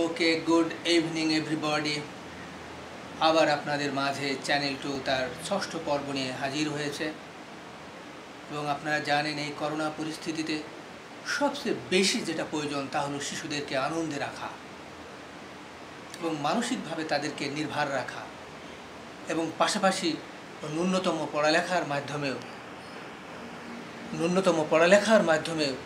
ওকে, good evening everybody. আবার আপনাদের মাঝে চ্যানেল 2 তার ষষ্ঠ পর্ব নিয়ে হাজির হয়েছে। এবং আপনারা জানেন এই করোনা পরিস্থিতিতে সবচেয়ে বেশি যেটা প্রয়োজন তা হলো শিশুদেরকে আনন্দে রাখা এবং মানসিকভাবে তাদেরকে নির্ভর রাখা, এবং পাশাপাশি ন্যূনতম পড়ালেখার মাধ্যমেও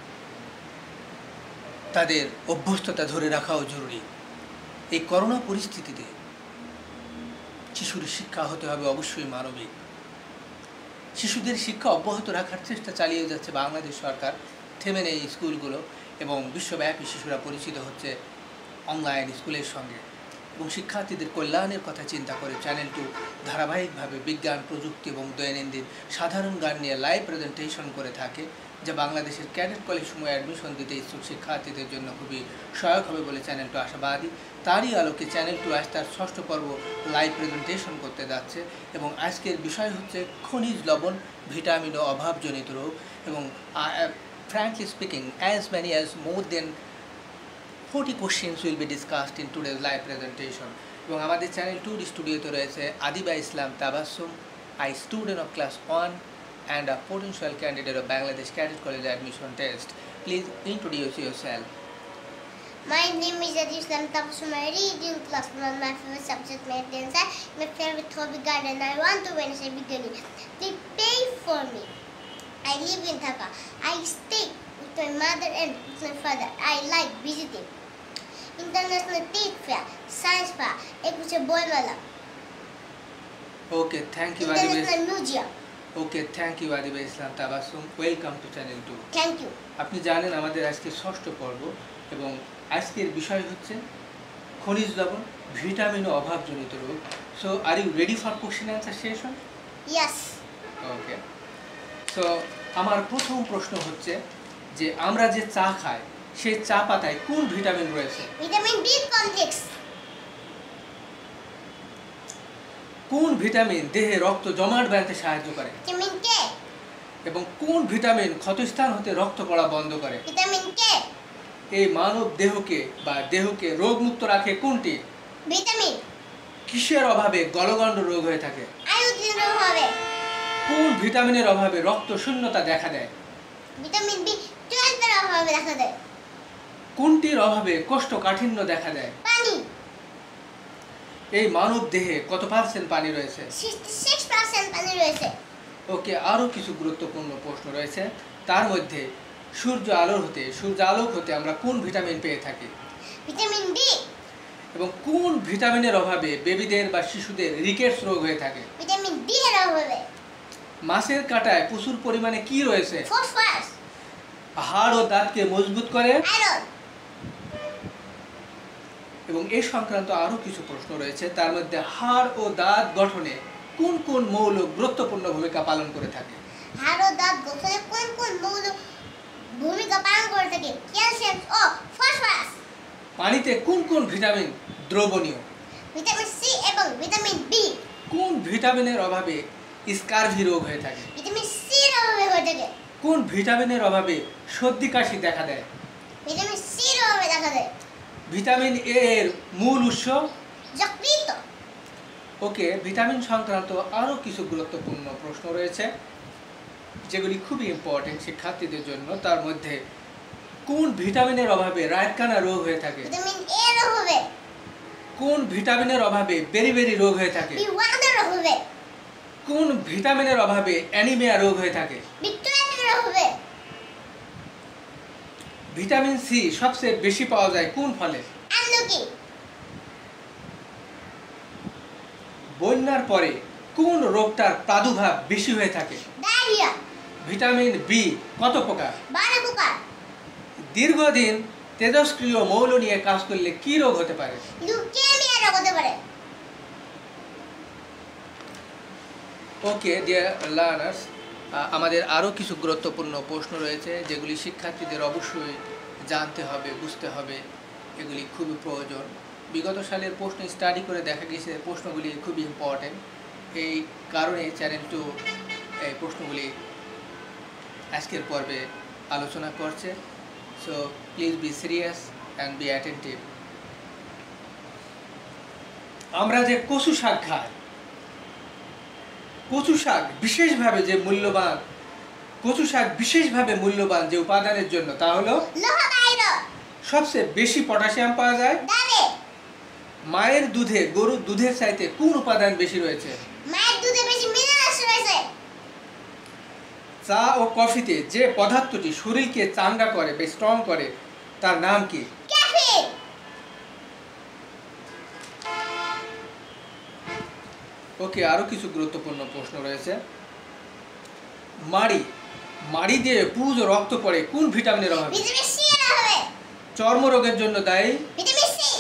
তাদের অভ্যস্ততা ধরে রাখাও জরুরি। এই করোনা পরিস্থিতিতে শিশুর শিক্ষা হতে হবে অবশ্যই মানবিক। শিশুদের শিক্ষা অব্যাহত রাখার চেষ্টা চালিয়ে যাচ্ছে বাংলাদেশ সরকার। থেমে নেই স্কুলগুলো এবং বিশ্বব্যাপী শিশুরা পরিচিত হচ্ছে অনলাইন স্কুলের সঙ্গে। এবং শিক্ষার্থীদের কল্যাণের কথা চিন্তা করে চ্যানেল 2 ধারাবাহিকভাবে বিজ্ঞান, প্রযুক্তি এবং দৈনন্দিন সাধারণ জ্ঞান নিয়ে লাইভ প্রেজেন্টেশন করে থাকে, যা বাংলাদেশের ক্যাডেট কলেজসমূহে অ্যাডমিশন দিতে ইচ্ছুক শিক্ষার্থীদের জন্য খুবই সহায়ক হবে বলে চ্যানেল 2 আশাবাদী। তারই আলোকে চ্যানেল 2 আজ তার ষষ্ঠ পর্ব লাইভ প্রেজেন্টেশন করতে যাচ্ছে। এবং আজকের বিষয় হচ্ছে খনিজ লবণ, ভিটামিন ও অভাবজনিত রোগ। এবং frankly speaking, as many as more than 40 questions will be discussed in today's live presentation. এবং আমাদের চ্যানেল 2 স্টুডিওতে রয়েছে আদিবা ইসলাম Tabassum, a student of class 1 and a potential candidate of Bangladesh Cadet College admission test. Please introduce yourself. My name is Adib Islam Tabassum. I read in class 1. My favorite subject math and science. My favorite hobby garden. I want to win a beginning. They pay for me. I live in Dhaka. I stay with my mother and with my father. I like visiting International Trade Fair, Science Fair, Ekuche Boimala, Okay, thank you Adiba. International Museum. Okay, thank you Adiba Islam Tabassum. Welcome to channel 2. Thank you. আপনি জানেন আমাদের আজকে ষষ্ঠ পর্ব এবং আজকের বিষয় হচ্ছে খনিজ লবণ, ভিটামিন ও অভাবজনিত রোগ। So are you ready for question answer session? Yes. Okay, so আমার প্রথম প্রশ্ন হচ্ছে যে আমরা যে চা খাই সেই চা পাতায় কোন ভিটামিন রয়েছে? Vitamin B complex. কোন ভিটামিন দেহে রক্ত জমাট বাঁধতে সাহায্য করে? Vitamin K. এবং কোন ভিটামিন ক্ষতস্থান হতে রক্ত পড়া বন্ধ করে? Vitamin K. এই মানব দেহকে রোগমুক্ত রাখে কোনটি? Vitamin. কিসের অভাবে গলগণ্ড রোগ হয়ে থাকে? Iodine হবে. কোন ভিটামিনের অভাবে রক্ত শূন্যতা দেখা দেয়? ভিটামিন B12 এর অভাবে দেখা দেয়। কোনটির অভাবে কোষ্ঠকাঠিন্য দেখা দেয়? পানি। এই মানব দেহে কত পার্সেন্ট পানি রয়েছে? 66% পানি রয়েছে। ওকে, আরও কিছু গুরুত্বপূর্ণ প্রশ্ন রয়েছে। তার মধ্যে সূর্যালোক হতে আমরা কোন ভিটামিন পেয়ে থাকি? Vitamin D. এবং কোন ভিটামিনের অভাবে বেবিদের বা শিশুদের রিকেটস রোগ হয়ে থাকে? ভিটামিন ডি এর অভাবে। মাছের কাঁটায় প্রচুর পরিমাণে কি রয়েছে? ফসফরাস। হাড় ও দাঁতকে মজবুত করে। আয়রন। এবং এই সংক্রান্ত আরও কিছু প্রশ্ন রয়েছে। তার মধ্যে হাড় ও দাঁত গঠনে কোন কোন মৌল গুরুত্বপূর্ণ ভূমিকা পালন করে থাকে? হাড় ও দাঁত গঠনে কোন কোন মৌল ভূমিকা পালন করে থাকে? ক্যালসিয়াম ও ফসফরাস। পানিতে কোন কোন ভিটামিন দ্রবণীয়? ভিটামিন সি এবং ভিটামিন বি। কোন ভিটামিনের অভাবে স্কারভি রোগ হয়ে থাকে? ভিটামিন সি এর অভাবে হয়ে থাকে। কোন ভিটামিনের অভাবে সর্দি কাশি দেখা দেয়? ভিটামিন সি এর অভাবে দেখা দেয়। ভিটামিন এ এর মূল উৎস? যকৃত। ওকে, ভিটামিন সংক্রান্ত আরও কিছু গুরুত্বপূর্ণ প্রশ্ন রয়েছে যেগুলি খুবই ইম্পর্টেন্ট শিক্ষার্থীদের জন্য। তার মধ্যে কোন ভিটামিনের অভাবে রাতকানা রোগ হয়ে থাকে? ভিটামিন এ এর অভাবে। কোন ভিটামিনের অভাবে বেরি রোগ হয়ে থাকে? বি1 এর অভাবে। কোন ভিটামিনের অভাবে অ্যানিমিয়া রোগ হয়ে থাকে? বি12 এর অভাবে। ভিটামিন সি সবচেয়ে বেশি পাওয়া যায় কোন ফলে? আমলকি। বন্যার পরে কোন রোগটার প্রাদুর্ভাব বেশি হয়ে থাকে? ডায়রিয়া। ভিটামিন বি কত প্রকার? 12 প্রকার। দীর্ঘদিন তেজস্ক্রিয় মৌল নিয়ে কাজ করলে কি রোগ হতে পারে? লিউকেমিয়া রোগ হতে পারে। ওকে ডিয়ার লার্নার্স, আমাদের আরও কিছু গুরুত্বপূর্ণ প্রশ্ন রয়েছে যেগুলি শিক্ষার্থীদের অবশ্যই জানতে হবে, বুঝতে হবে। এগুলি খুবই প্রয়োজন। বিগত সালের প্রশ্ন স্টাডি করে দেখা গেছে প্রশ্নগুলি খুবই ইম্পর্টেন্ট। এই কারণে চ্যানেল 2 এই প্রশ্নগুলি আজকের পর্বে আলোচনা করছে। So please be serious and be attentive. আমরা যে কচু শাক খাই, কচু শাক বিশেষভাবে যে মূল্যবান, কচু শাক বিশেষভাবে মূল্যবান যে উপাদানের জন্য তা হলো লোহা আয়রন। সবচেয়ে বেশি পটাশিয়াম পাওয়া যায় ডালে। মায়ের দুধে গরুর দুধের চাইতে কোন উপাদান বেশি রয়েছে? মায়ের দুধে বেশি মিনারেলস রয়েছে। চা ও কফিতে যে পদার্থটি শরীরকে চাঙ্গা করে বা স্ট্রং করে তার নাম কি? ক্যাফিন। ওকে, আরো কিছু গুরুত্বপূর্ণ প্রশ্ন রয়েছে। মাড়ি দিয়ে পুজ রক্ত পড়ে কোন ভিটামিনের অভাবে? ভিটামিন সি এর অভাবে। চর্মরোগের জন্য দায়ী ভিটামিন সি।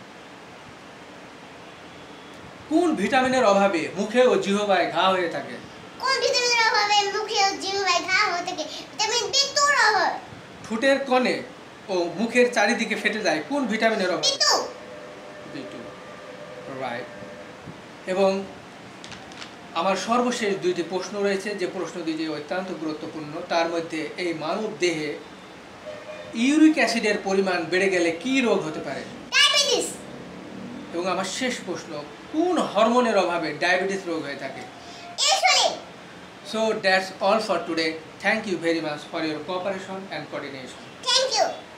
কোন ভিটামিনের অভাবে মুখে ও জিহ্বায় ঘা হয়ে থাকে? কোন ভিটামিনের অভাবে মুখে ও জিহ্বায় ঘা হয়ে থাকে? ভিটামিন বি2 এর অভাবে। ঠোঁটের কোণে ও মুখের চারিদিকে ফেটে যায় কোন ভিটামিনের অভাবে? বি2। রাইট। এবং আমার সর্বশেষ দুইটি প্রশ্ন রয়েছে, যে প্রশ্ন দুটি অত্যন্ত গুরুত্বপূর্ণ। তার মধ্যে এই মানব দেহে ইউরিক অ্যাসিডের পরিমাণ বেড়ে গেলে কি রোগ হতে পারে? ডায়াবেটিস। এবং আমার শেষ প্রশ্ন, কোন হরমোনের অভাবে ডায়াবেটিস রোগ হয়ে থাকে? Insulin. So that's all for today. Thank you very much for your cooperation and coordination. Thank you.